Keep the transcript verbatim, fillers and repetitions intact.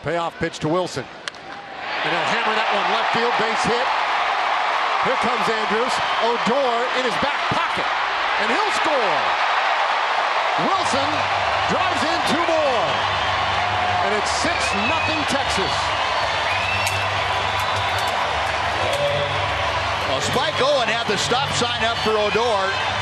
Payoff pitch to Wilson. And they'll hammer that one left field, base hit. Here comes Andrus. Odor in his back pocket. And he'll score. Wilson drives in two more. And it's six nothing Texas. Well, Spike Owen had the stop sign up for Odor.